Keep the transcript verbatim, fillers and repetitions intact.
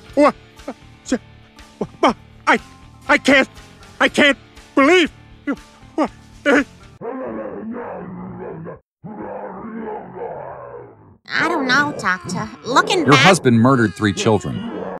What? I, I can't, I can't believe. What? I don't know, Doctor. Looking Your back... husband murdered three children.